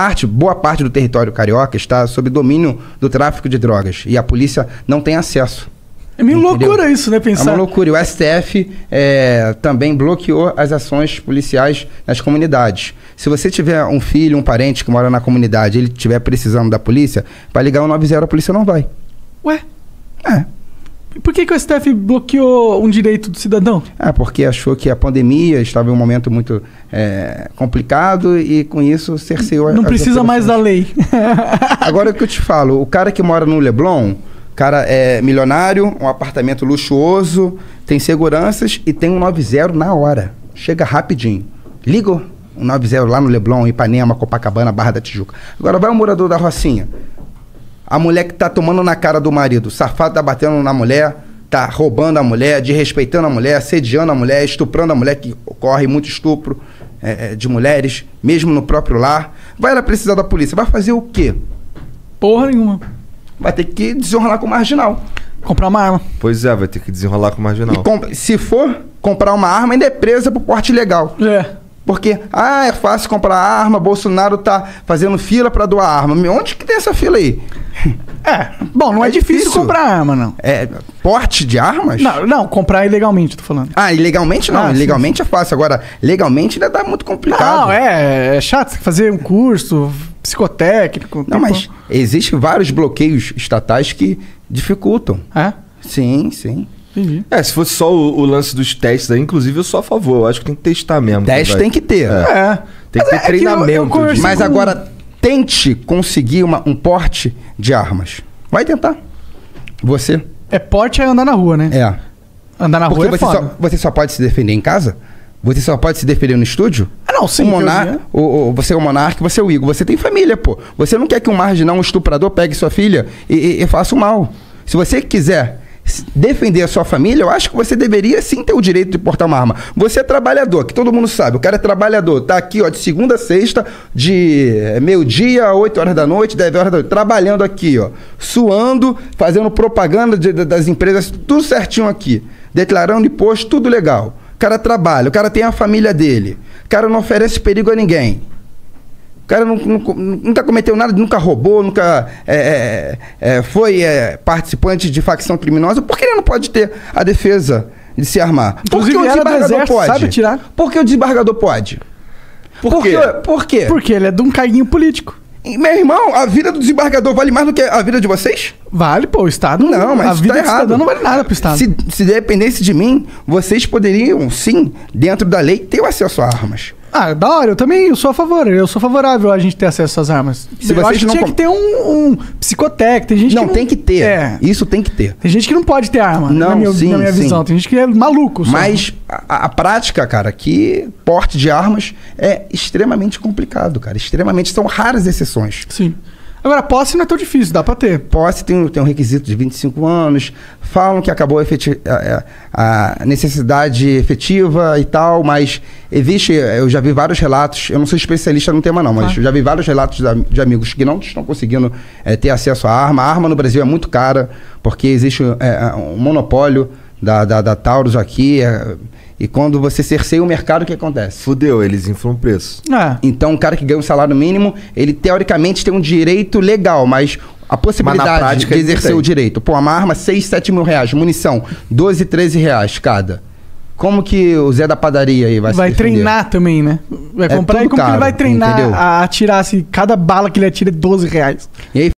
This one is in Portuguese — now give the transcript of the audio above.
boa parte do território carioca está sob domínio do tráfico de drogas. E a polícia não tem acesso. É meio loucura isso, né? Pensar. É uma loucura. E o STF também bloqueou as ações policiais nas comunidades. Se você tiver um filho, um parente que mora na comunidade, ele estiver precisando da polícia, vai ligar o 90, a polícia não vai. Ué? É. E por que o STF bloqueou um direito do cidadão? Porque achou que a pandemia estava em um momento muito complicado e com isso cerceou... Não precisa mais da lei. Agora o que eu te falo, o cara que mora no Leblon, o cara é milionário, um apartamento luxuoso, tem seguranças e tem um 90 na hora. Chega rapidinho. Liga o 90 lá no Leblon, Ipanema, Copacabana, Barra da Tijuca. Agora vai o morador da Rocinha. A mulher que tá tomando na cara do marido, o safado tá batendo na mulher, tá roubando a mulher, desrespeitando a mulher, assediando a mulher, estuprando a mulher, que ocorre muito estupro de mulheres, mesmo no próprio lar. Vai ela precisar da polícia, vai fazer o quê? Porra nenhuma. Vai ter que desenrolar com o marginal. Comprar uma arma. Pois é, vai ter que desenrolar com o marginal. E se for comprar uma arma, ainda é presa por porte ilegal. Porque, é fácil comprar arma, Bolsonaro tá fazendo fila para doar arma. Onde que tem essa fila aí? Bom, não é difícil comprar arma, não. Porte de armas? Não, comprar ilegalmente, tô falando. Ilegalmente não. Ilegalmente sim. É fácil. Agora, legalmente ainda dá muito complicado. Não, é chato. Você tem que fazer um curso psicotécnico. Não, mas existem vários bloqueios estatais que dificultam. Sim, sim. Entendi. Se fosse só o lance dos testes aí, inclusive eu sou a favor. Eu acho que tem que testar mesmo. Teste tem que ter. Tem que ter treinamento. Mas agora, tente conseguir um porte de armas. Vai tentar. Você. Porte é andar na rua, né? Andar na rua é foda. Você só pode se defender em casa? Você só pode se defender no estúdio? Não, sim. Você é o monarca, você é o Igor. Você tem família, pô. Você não quer que um marginal, um estuprador, pegue sua filha e faça o mal. Se você quiser defender a sua família, eu acho que você deveria sim ter o direito de portar uma arma. Você é trabalhador, que todo mundo sabe, o cara é trabalhador, tá aqui, de segunda a sexta, de meio-dia a 8 horas da noite, 10 horas da noite, trabalhando aqui, suando, fazendo propaganda das empresas, tudo certinho aqui, declarando imposto, tudo legal. O cara trabalha, o cara tem a família dele, o cara não oferece perigo a ninguém. O cara nunca cometeu nada, nunca roubou, nunca foi participante de facção criminosa. Por que ele não pode ter a defesa de se armar? Inclusive, por que o desembargador pode? Sabe tirar? Por que o desembargador pode? Por quê? Porque ele é de um carguinho político. Meu irmão, a vida do desembargador vale mais do que a vida de vocês? Vale, pô, o Estado... Não, mas a vida tá do cidadão não vale nada pro Estado. Se dependesse de mim, vocês poderiam, sim, dentro da lei, ter o acesso a armas. Da hora, eu sou a favor. Eu sou favorável a gente ter acesso às armas. Eu acho que tinha que ter um psicotécnico. Tem gente que não... tem que ter. Isso tem que ter. Tem gente que não pode ter arma, na minha visão. Tem gente que é maluco só. Mas a prática, cara, que porte de armas é extremamente complicado, cara. São raras exceções. Sim. Agora, posse não é tão difícil, dá pra ter. Posse tem um requisito de 25 anos, falam que acabou a necessidade efetiva e tal, mas existe, eu já vi vários relatos, eu não sou especialista no tema não, mas eu já vi vários relatos de amigos que não estão conseguindo ter acesso à arma. A arma no Brasil é muito cara, porque existe um monopólio da Taurus aqui, e quando você cerceia o mercado, o que acontece? Fudeu, eles inflam o preço. Então, o cara que ganha um salário mínimo, ele teoricamente tem um direito legal, mas a possibilidade de exercer o direito. Pô, uma arma, 6, 7 mil reais. Munição, 12, 13 reais cada. Como que o Zé da padaria aí vai se defender? Treinar também, né? Vai comprar e como que ele vai treinar a atirar, se cada bala que ele atira é 12 reais? E aí